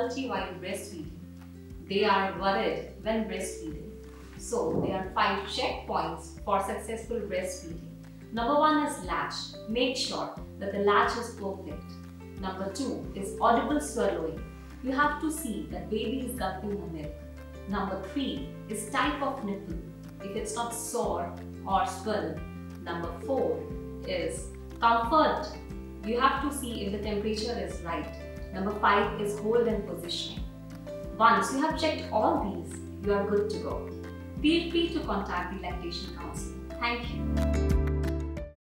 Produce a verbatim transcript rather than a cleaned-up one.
difficulty while breastfeeding. They are worried when breastfeeding. So there are five checkpoints for successful breastfeeding. Number one is latch. Make sure that the latch is perfect. Number two is audible swallowing. You have to see that baby is gulping the milk. Number three is type of nipple, if it's not sore or swollen. Number four is comfort. You have to see if the temperature is right. Number five is hold and positioning. Once you have checked all these, you are good to go. Feel free to contact the lactation counselor. Thank you.